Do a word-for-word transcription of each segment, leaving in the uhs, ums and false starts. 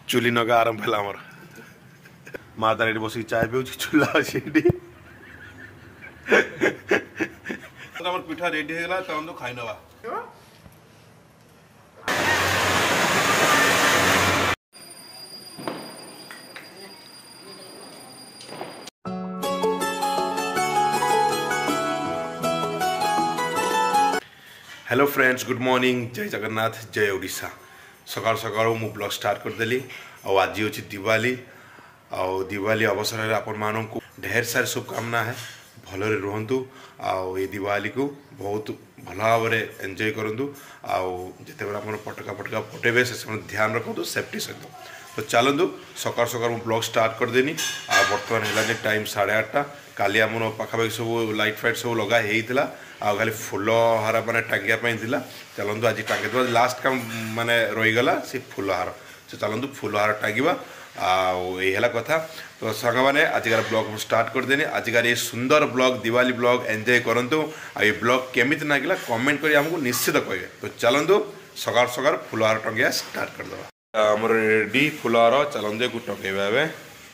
चुली नगा आरंभ है आमर माता ये बस चाय पे चूल्हा अच्छी पिठा रेडी है तो खाई नवा हेलो फ्रेंड्स गुड मॉर्निंग जय जगन्नाथ जय ओडिशा सकाल सकाल मु ब्लॉग स्टार्ट करदेली आज हूँ दिवाली आउ दिवाली अवसर में आपण मानू ढेर सारी शुभकामना है भलरे रुहतु आउ ये दिवाली को बहुत भल भाव में एंजॉय करूँ आउ जिते आप पटका पटका फटेबे से ध्यान रखु सेफ्टी सहित तो चलतु सकाल सकाल मु ब्लॉग स्टार्ट करदेनी आ बर्तमान है टाइम साढ़े आठटा काली आम पाखापाखि सब लाइट फाइट सब लगा होता आ खाली फुल हार मैंने टांगियापाई चलतु आज टांगे लास्ट काम माने रहीगला से फुल हार से चलतु फुल हार टांगा आला कथा तो सांग मैंने आजिकार ब्लॉग स्टार्ट करदेनी आजिकार ये सुंदर ब्लॉग दिवाली ब्लॉग एंजॉय करूँ आ ये ब्लॉग केमिति नागिला कमेंट करी हमको निश्चित कहे तो चलतु सकाल सकाल फुल हार टंगिया स्टार्ट करदे आमर रेडी फुल हार चलते को टंगेबा ए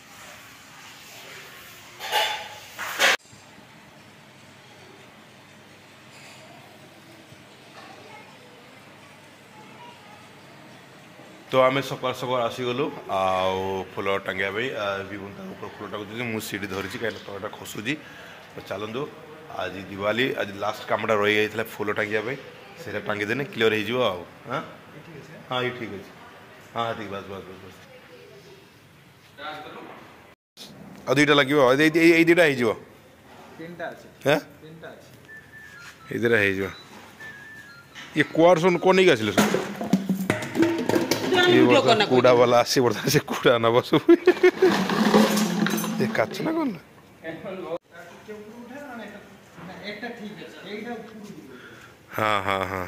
तो आम सकाल सकाल आसीगलु आउ फुल टांगिया ऊपर फुल टाँग मुझे सीढ़ी धरी कहीं तलटा खसुची तो चलतु आज दिवाली आज लास्ट कामटा रही जाता फुल टांगिया से टांगीदेने क्लीयर हो हाँ हाँ ये ठीक अच्छे हाँ ठीक बस बस बस बस आ दुईटा लगे दुईटा हो ये कुआर सुन कौन नहीं आसिल कूड़ा वाला आसी बर्तमान से कूड़ा नब सब काच ना कौन हाँ हाँ हाँ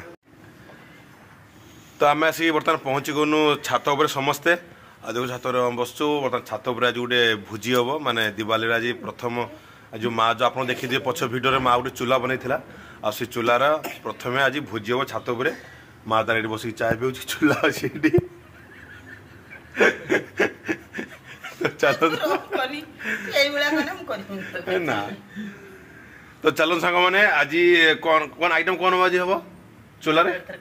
तो आम आसिक बर्तमान पहुँची गलु छात उपर समस्ते आ देखो छात बसचु बर्तमान छात उपर आज गोटे भोजी हम माने दिवाली आज प्रथम जो माँ जो आप देखिए पछ भिडियो माँ गोटे चूल्हा बनई आ से चूल्हार प्रथम आज भोजी हम छात उपर माँ तार ये बस चाय पे चूल्हा अच्छी चलो ना तो चलो सांग मैंने आज कौन कौन आइटम कौन आज हम चूल्हा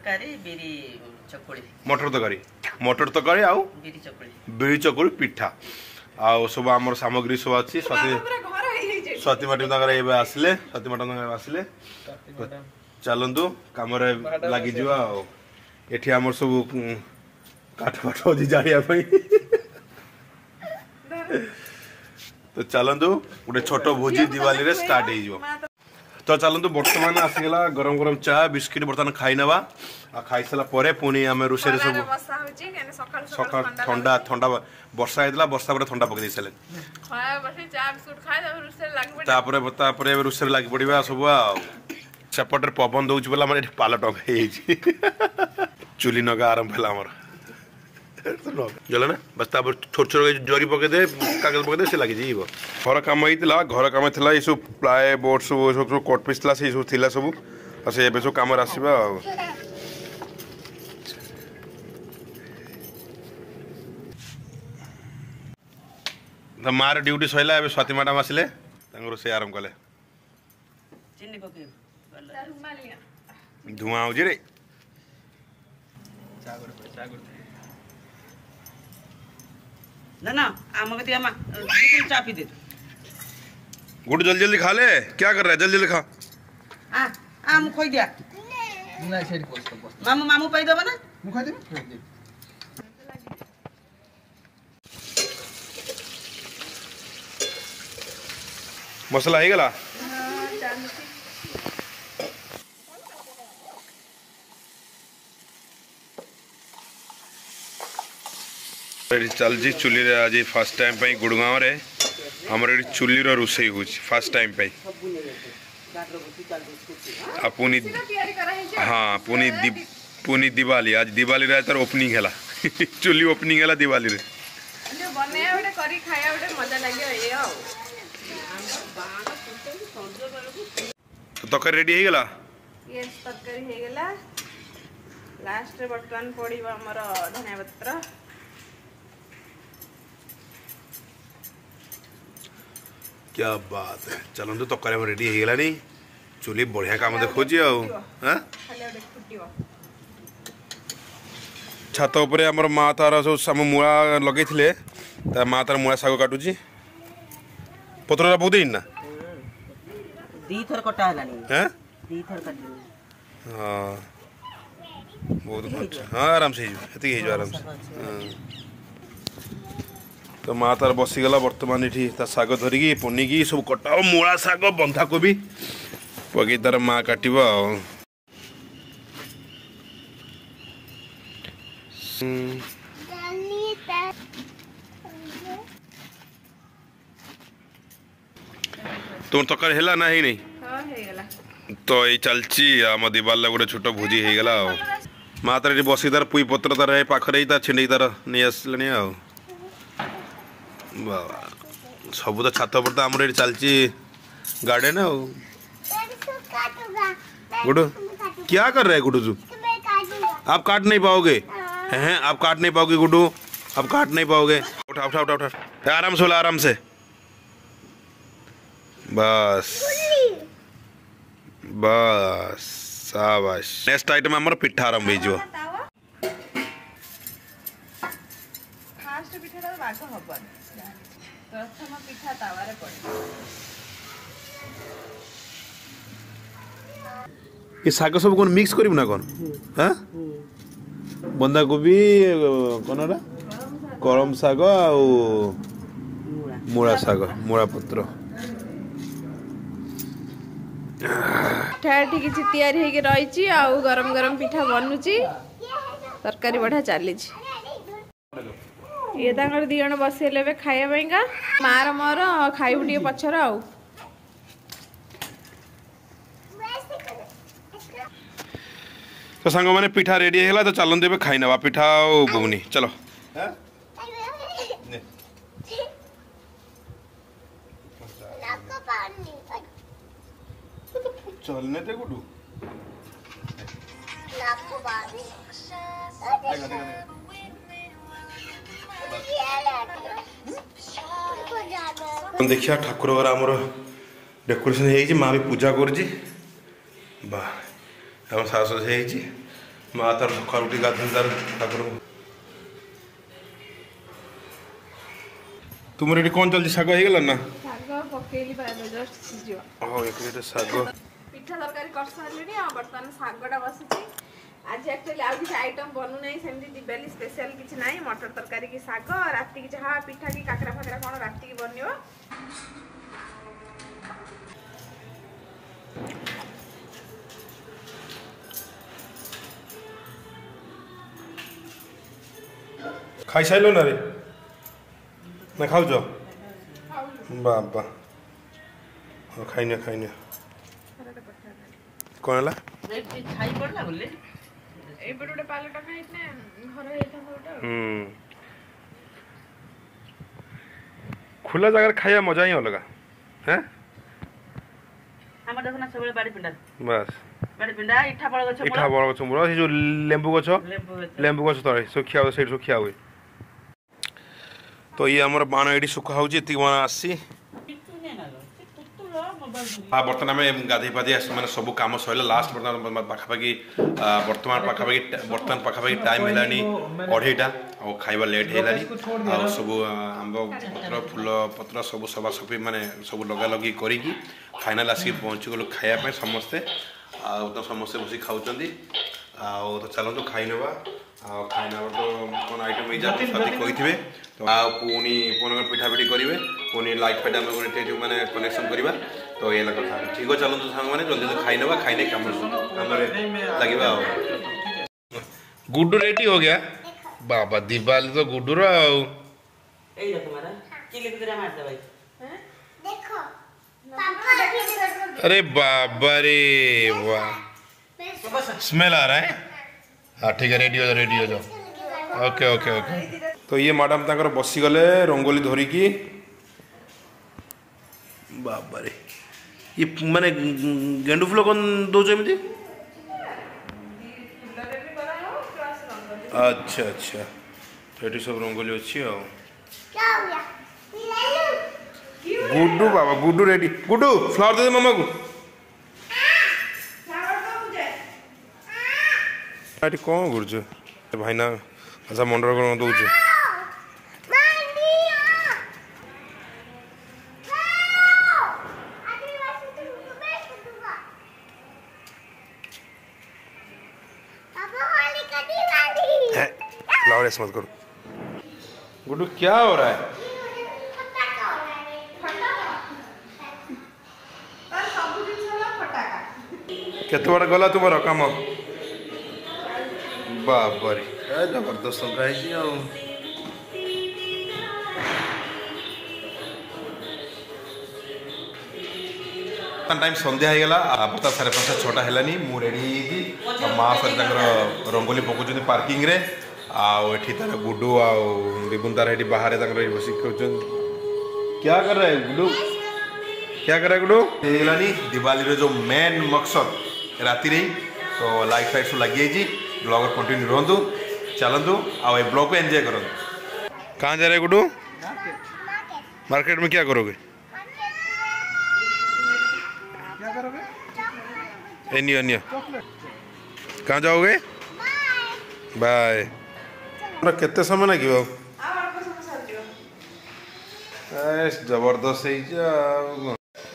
मटर तरकारी मटर तरकारी आउ बिरी चकुड़ी पिठा आउ सब आम सामग्री सब अच्छी स्वाति स्वाति मैडम ये आसिले स्वाति मैडम आसिले चलतु कम लगिज एठी आमर सब काठ फाठ अच्छी जाड़िया तो चलतु गोटे छोट भोजी दिवाली रे स्टार्ट हो तो चलतु बर्तमान आसीगला गरम गरम चा बिस्किट बर्तमान खाई नवा आ खाई सारा परे पुणी आम रोषे सब सकाल ठंडा ठंडा वर्षा होता वर्षा पर ठंडा पकड़ सारे रोषे लगी पड़ा सब सेपटे पवन दौर बोला मैंने पाल टंग चुली नगा आरंभ है आमर जला ना बस छोट छोट जरी पकईदे कागज पकईदे से लगी जाइए घर कम होता घर कम था ये सब प्लाए बोर्ड सब सब सब कट पिस से सब थी सब से सब कम आसवा तो मार ड्यूटी सैला ए स्वाति मैडम आसिले रोषे आरंभ कले धुआं हो रे ना ना आम के दिया चा पी दे गुड जल्दी जल्दी खा ले क्या कर रहा है जल्दी जल्दी खा आ आम खोई दिया ना सेड पोस्ट पोस्ट मामू मामू पाई देबा ना मु खाई देबे मसला है गला चलती चुली रे आज फर्स्ट टाइम पे गुड़गांव रे हमर ये चुली रो रोसई हो फर्स्ट टाइम पे पुनी हाँ पुनी दि, पुनी दिवाली आज दिवाली रे तार ओपनिंग हैला चुली ओपनिंग हैला दिवाली रे जो बने ओडे करी खाया ओडे मजा लागियो ए आ तो तकर रेडी हे गेला यस तरकारी हे गेला लास्ट रे बर्तन पड़ीबा हमर धनिया पत्र क्या बात है चलो तो तकारे रेडी हो गलानी चुली बढ़िया काम देखुची हाँ छात उपरे हमर माँ तार सब साम मूला लगे माँ तार मूला शाग काटुची पत्ररा बहुत दिन ना दी थर कटा हलानी हैं दी थर कटी हाँ बहुत अच्छा हाँ आराम से हेती हे आराम से हाँ तो माँ तार बसीगला बर्तमान ये शाग धरिकी पनिकी सब कटा मूला शाग बंधा कोबी पकई तार माँ काट तुम तकार है ना ही नहीं हाँ हे गला तो ये चलची आम दिवाल गोटे छोट भोजी हो गला माँ तार बसी तार पुई पत्र तार पाखे तार छिंडे तार नहीं आसले आ सब तो छात पर तो आम ये चलची गार्डन है गुडू क्या कर रहे है गुडू तू आप काट नहीं पाओगे हैं आप काट नहीं पाओगे गुडू आप काट नहीं पाओगे उठा उठा उठा उठा आराम से बोला आराम से बस बस शाबाश नेक्स्ट आइटम हमर पिठा आरंभ हो जो फास्ट पिठा तो बाग हबन प्रथम पिठा तावारे पड़े ये साग सब कौन मिक्स करिब ना कौन हां बंदा कोबी कोनरा करम साग आ मूला साग मूला पत्र पिठा ठीक तैयारी होगी रही आउ गरम गरम पिठा बनुची तरकारी बढ़िया चली ये तांकर दी जन बसैले खाइबा मार मोर खाइबू टे पछर आउ तो सांग मैंने पिठा रेडी है तो चलते ए खाई ना पिठा घुगनी चलो चलने दे गुडू देखिए ठाकुर घर आमर डेकोरेशन माँ भी पूजा कर सास माँ तार सका उठी गाधी तार ठाकुर तुम ये कौन चलती साग हो ना साग पिठा तरकारी कर सारे बर्तमान शागटा बसी आज एक्चुअली आउ किसी आइटम बनू ना सेमती दिवाली स्पेशल किसी ना मटर तरकारी की शाग राति की जहाँ पिठा की काकरा फाकरा कौन राति की बन खाई साइल ना रे ना खाऊ बाबा हाँ खाई खाई कौन है खाई पड़ला बोले ए बड़े पालटा खाइने घर हेता होटा हम्म खुला जगह खाया मजा ही अलग हैं हम देखना सब बाड़ी पिंडा बस बाड़ी पिंडा इठा बड़ गछ इठा बड़ गछ मोर जो लेंबू गछ लेंबू गछ तळे सुखिया से सुखिया हुए तो ये हमर बाण एडी सुखा होची एति बाण आसी हाँ बर्तमान आम गाधे पाधे मैंने सब कम सरला लास्ट बर्तमान पाखापाखि बर्तमान पाखापाखि बर्तमान पाखापाखि टाइम है अढ़ईटा और खाइबा लेट है सब आंब पत्र फूल पत्र सब सफासफी माने सब लगा लगी करी फाइनाल आसिक पहुँची गलु खायापे समस्ते तो समस्ते बस खाऊँ तो चलते खाई ना खाई ना तो कौन आइटम कही तो पुणी पुणी पिठा पिठी करेंगे पुणी लाइट फाइट आम जो मैंने कनेक्शन करवा तो ये कथा ठीक है चलते सांग मैंने जल्दी जल्दी खाई ना खाई कम लगे गुड्डू रेडी हो गया बाबा दिवाली तो गुड्डू रो अरे बाबा रे वाह स्मेल आ रहा है हाँ ठीक है रेडी हो जाओ रेडी हो जाओ ओके ओके ओके तो ये मैडम ताकर बसी गले रंगोली धरिकी बाबा रे ये माने गेंडू फूल कौन दौच एमती अच्छा अच्छा तो ये सब रंगोली अच्छी गुड्डू बाबा गुड्डू रेडी गुड्डू फ्लावर दे दे मामा को आटी कौन गुरजो भाई ना अच्छा मंडर कौन दौच फ्लावर ऐसे मत करो गुड्डू क्या हो रहा है केते बड़ा गला तुम कम बाबरी जबरदस्त टाइम संध्या हो गला बता साढ़े पाँच छटा है मु रेडी माँ सहित रंगोली पकाउं पार्किंग रे आठी तार गुड्डू आबुन तार ये बाहर बस क्या कर रहा है गुड्डू क्या कर रहा है गुड्डू ହେଇଗଲାନି दिवाली जो मेन मकसद राति रे तो लाइट फाइट सब लगी जाइए ब्लॉगर कंटिन्यू रहतु चलतु आ ब्लॉग को एंजॉय करूँ कहाँ जा रहे गुड्डू मार्केट में क्या करोगे क्या करोगे एनियो एनियो कहाँ जाओगे बाय केते समय लगे बाबू जबरदस्त है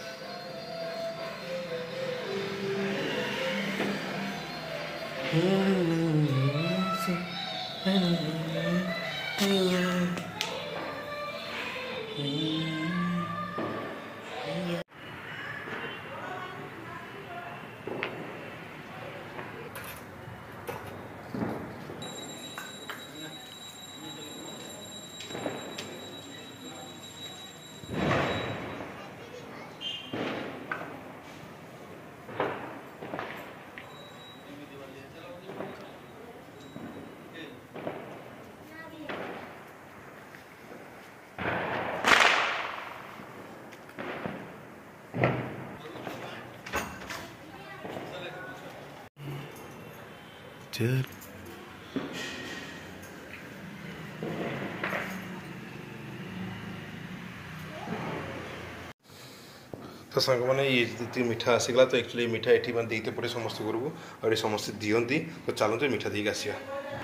तो सांग मैंने ये जी मिठा आसगला तो एक्चुअली मिठा ये मैंने देते पड़े समस्त घर को और ये समस्त दिखती तो चलते मिठा देक आसिया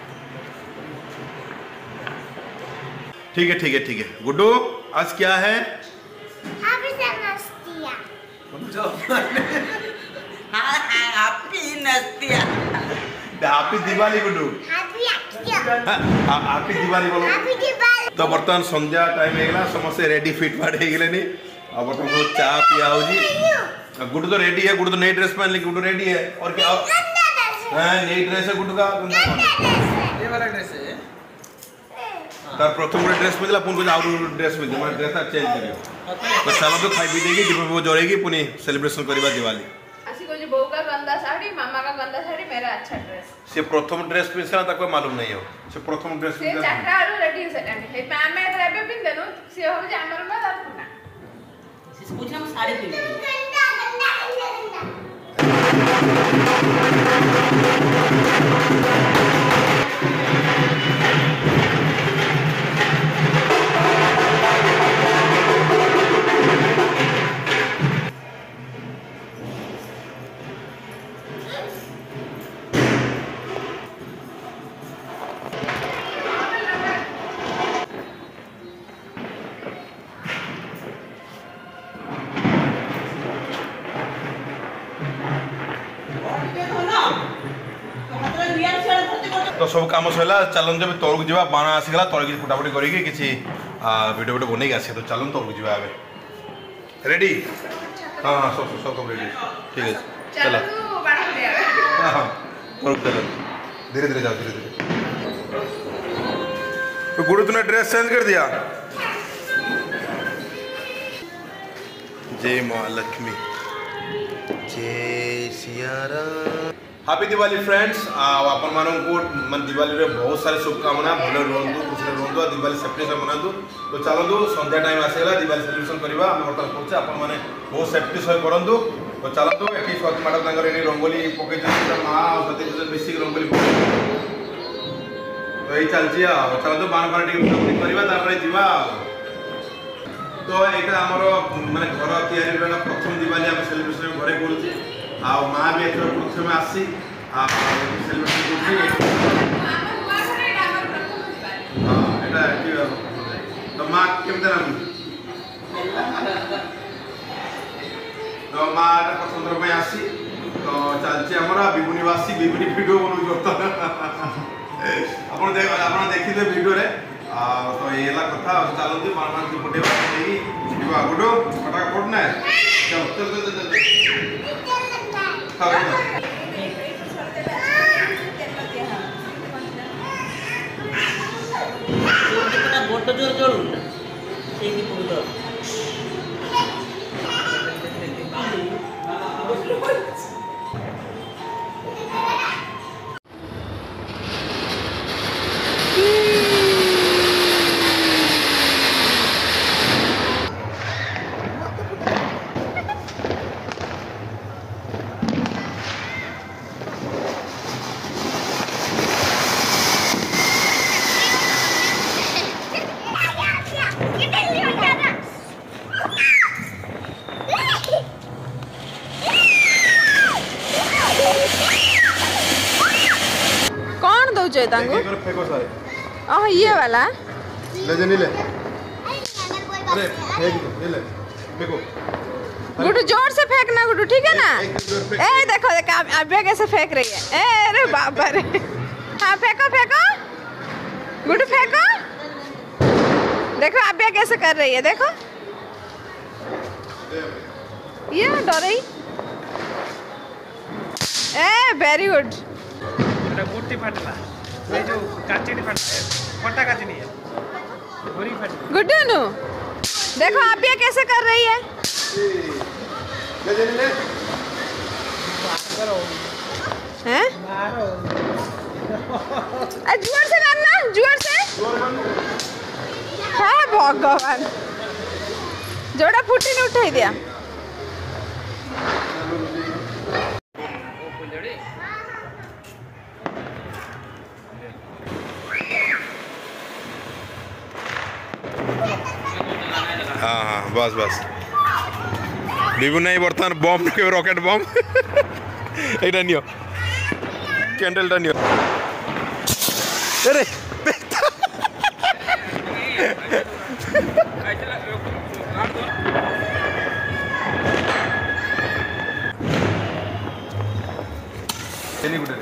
ठीक है ठीक है ठीक है गुड्डू आज क्या है हैप्पी दिवाली गुड्डू हैप्पी दिवाली बोलो तो बर्तमान संध्या टाइम होगा समस्त रेडी फिट फाट हो गले अब बर्तमान सब चा पिया हो गुड्डू तो रेडी है गुड्डू तो नई ड्रेस पहन ली गुड्डू रेडी है और क्या हाँ नई ड्रेस है गुड्डू का ये वाला ड्रेस है तार प्रथम गोटे ड्रेस मिलला पुन कुछ आउर ड्रेस मिल माने ड्रेस चेंज करियो तो चलो तो खाई पी देगी दीप वो जरेगी पुनी सेलिब्रेशन करबा दिवाली आसी को जो बहू का गंदा साड़ी मामा का गंदा साड़ी मेरा अच्छा ड्रेस से प्रथम ड्रेस पिनसला ताको मालूम नहीं हो से प्रथम ड्रेस से चाटा आरो रेडी हो सेटानी हे मामे एतरा एबे पिन देनु से हो जे हमर में दार पुना से पूछना हम साड़ी पिन गंदा गंदा तो सब कम सरला चलन जब तौर को जा बाण आसीगला तौर कि फुटाफुटी करके किसी वीडियो वीडियो बनई आस तो चलन तौर को जा रेडी हाँ हाँ सब सब सब रेडी ठीक है चलो हाँ हाँ तौर चलो धीरे धीरे जाओ धीरे धीरे तो गुरु तूने ड्रेस चेंज कर दिया जय माँ लक्ष्मी जय सियाराम हैप्पी दिवाली फ्रेंड्स आपण मानक मन दिवाली रे बहुत सारे शुभकामना भले रुहतु खुशी रुहतु दिवाली सेफ्टी से मनातु तो चलतु संध्या टाइम आसगला दिवाली सेलिब्रेशन करवा आम बर्तमान पहुंचे आपण मैंने बहुत सेफ्टी सह करूँ तो चलतु ये स्वाति मैडम ये रंगोली पकई माँ सत्य मिसिक रंगोली तो यही चलती चलतु बाण फाण टे करवा जावा तो यहाँ आमर माने घर तैयारी प्रथम दिवाली आम सेलिब्रेशन घरे करुचे आ माँ भी एथर प्रथम आसी सेलिब्रेशन तो माँ केमती लगुच तो माँ प्रथम थर आसी तो चलती आमर विभुनिवासी विभुनि भिडियो बनाऊँ आप देखिए भिडियो तो ये कथा चलती मानसी पटेवा गुडो फटाक पड़ना चलो चल चल चल बड़ जोर जोर ओह ये वाला ले जे नीले अरे फेंक दो ये ले फेंको गुड्डू जोर से फेंकना गुड्डू ठीक है ना ए देखो देखो अभ्या कैसे फेंक रही है ए अरे बाप रे हाँ फेंको फेंको गुड्डू फेंको देखो अभ्या कैसे कर रही है देखो ये डर रही ए वेरी गुड मूर्ति फाटला ये जो काचनी फट फटा काचनी है पूरी फट गुड्डू नु देखो आप ये कैसे कर रही है ले ले ले हैं मारो जोर से करना जोर से हाँ भगवान जोड़ा फुटी ने उठाई दिया हाँ हाँ बस बस विभु नहीं बर्तमान बम के रॉकेट बम एटा नियो कैंडलटा नियो अरे चली गुडे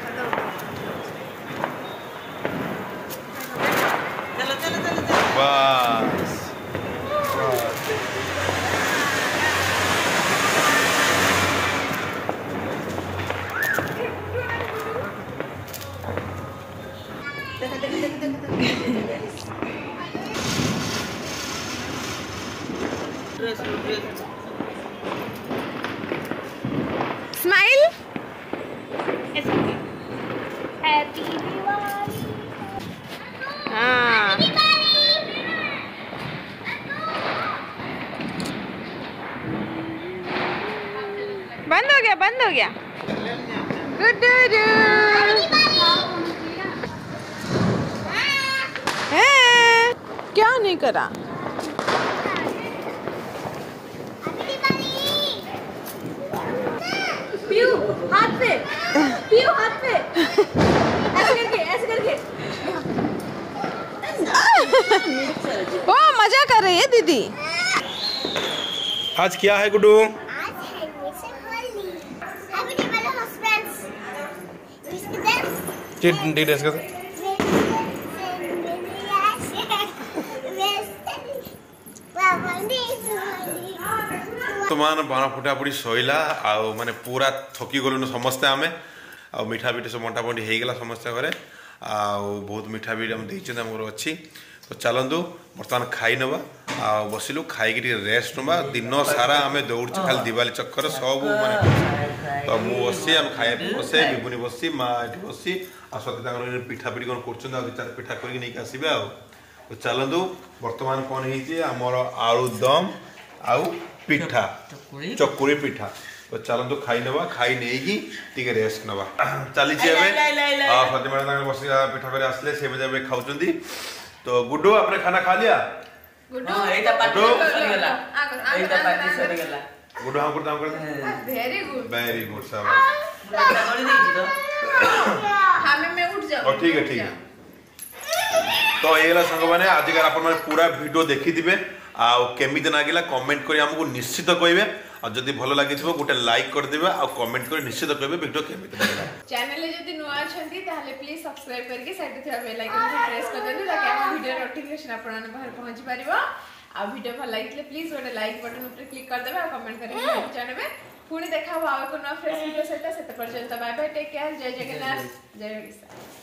चलो चलो चलो चलो बस स्माइल हैप्पी दिवाली हाँ बंद हो गया बंद हो गया गुड्डू हैं क्या नहीं करा पीयू हाथ पे पीयू हाथ पे ऐसे करके ऐसे करके ओ मजा कर रही है दीदी आज क्या है गुड्डू डिटेल्स का तो मान बाण फुटा फुटी सैला आउ माने पूरा थकी गलुन समस्ते आमे आ मिठा पिठी सब बंटा बंटी हो गला समस्ते घरे आउ बहुत मिठा भी हम देइछन हमर अछि तो चलंदु बर्तमान खाई नबा आ बसिलु खाई के रेस्ट नबा दिन सारा आमे दौड़ खाली दिवाली चक्कर सब माने तो मु बसी हम खाए बसे विभुनि बसी माँ एठी बसी आ सती पिठा पिठी कौन कर दु चार पिठा करके नहीं आसबे आ तो चलंदु वर्तमान कौन होइछि हमर आलू दम आउ पिठा चकुरी पिठा तो चलंतु खाई नवा खाई नहीं टिके रेस्ट नवा चली सती मैडम बस पिठा कर आसले से खाऊं तो गुड्डू आपने खाना खा लिया गुड्डू हां एटा पार्टी गुड्डू। सरी गेला एटा पार्टी सरी गेला गुड हम करता हम करता वेरी गुड वेरी गुड शाबाश एटा कर देई तो हमें मैं उठ जाऊं और ठीक है ठीक है तो एला संग माने आज का अपन माने पूरा वीडियो देखि दिबे आ केमिति नागिला कमेंट करी हमको निश्चित कहबे और जदि भलो लागि थिबो गोटे लाइक कर देबे और कमेंट करी निश्चित कहबे वीडियो केमिति नागिला चैनल ले जदि नुआ छंती ताले प्लीज सब्सक्राइब करके साइड थिया बेल आइकन को प्रेस कर देबे ताकि हम वीडियो नोटिफिकेशन आपन बाहर पहुंच परिबो आ वीडियो भल लागिले प्लीज गोटे लाइक बटन ऊपर क्लिक कर देबे और कमेंट करके जानबे पुणी देखा हुआ को नया फ्रेश वीडियो सहित सेते पर्यंत बाय बाय टेक केयर जय जगन्नाथ जय ओडिशा।